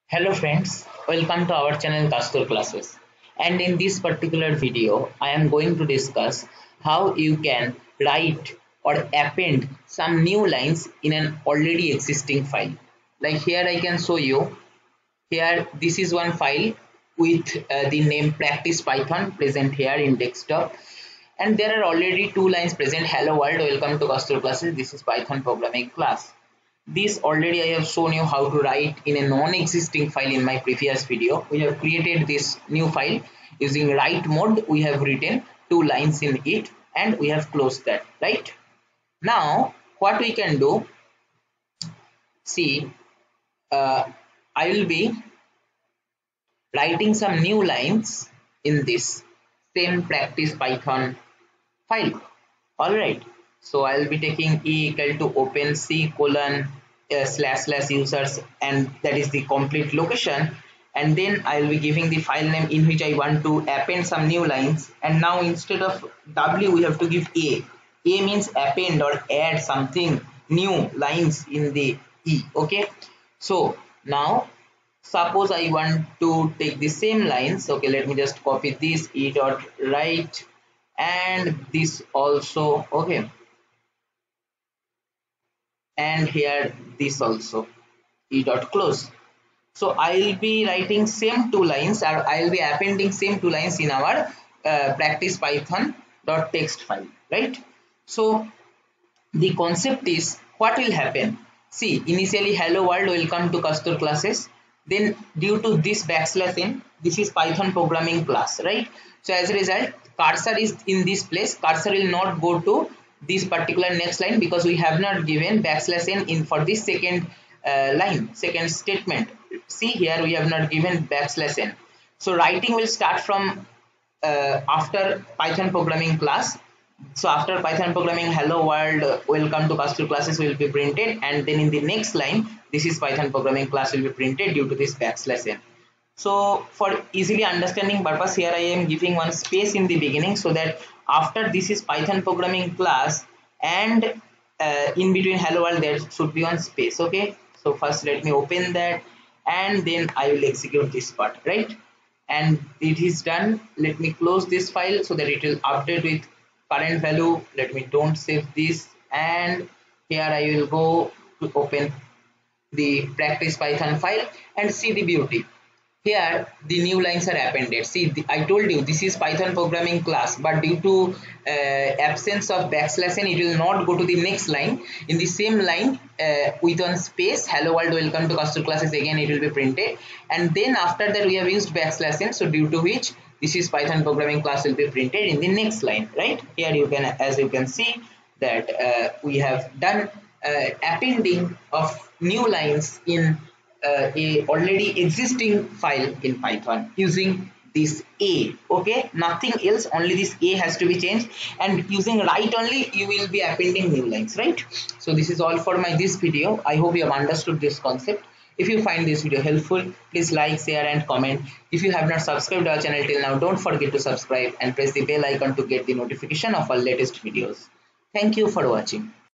Hello friends, welcome to our channel Kastur Classes. And in this particular video, I am going to discuss how you can write or append some new lines in an already existing file. Like here I can show you, here this is one file with the name practice python present here in desktop. And there are already two lines present. Hello world, welcome to Kastur Classes. This is Python programming class. This already I have shown you how to write in a non-existing file in my previous video. We have created this new file using write mode. We have written two lines in it and we have closed that, right? Now what we can do, see, I will be writing some new lines in this same practice python file. All right, so I will be taking e equal to open c colon / users, and that is the complete location, and then I will be giving the file name in which I want to append some new lines. And now instead of w we have to give a means append or add something new lines in the e. Okay, so now suppose I want to take the same lines. Okay, let me just copy this e dot write and this also. Okay, and here this also e dot close. So I'll be writing same two lines, or I'll be appending same two lines in our practice python dot text file, right? So the concept is, what will happen, see, initially hello world, welcome to Kastur Classes, then due to this \n, this is Python programming class, right? So as a result, cursor is in this place, cursor will not go to this particular next line because we have not given \n in for this second line, second statement. See, here we have not given \n. So writing will start from after Python programming class. So after Python programming hello world, welcome to Kastur Classes will be printed, and then in the next line this is Python programming class will be printed due to this \n. So for easily understanding purpose, here I am giving one space in the beginning, so that after this is Python programming class and in between hello world there should be one space. Okay, so first let me open that and then I will execute this part, right? And it is done. Let me close this file so that it will update with current value. Let me don't save this, and here I will go to open the practice python file and see the beauty. Here the new lines are appended. See, I told you this is Python programming class, but due to absence of \n, it will not go to the next line. In the same line with one space, hello world, welcome to Kastur Classes, again it will be printed, and then after that we have used \n, so due to which this is Python programming class will be printed in the next line, right? Here you can, as you can see, that we have done appending of new lines in a already existing file in Python using this a. Okay, nothing else, only this a has to be changed, and using write only you will be appending new lines, right? So this is all for my this video. I hope you have understood this concept. If you find this video helpful, please like, share and comment. If you have not subscribed our channel till now, don't forget to subscribe and press the bell icon to get the notification of our latest videos. Thank you for watching.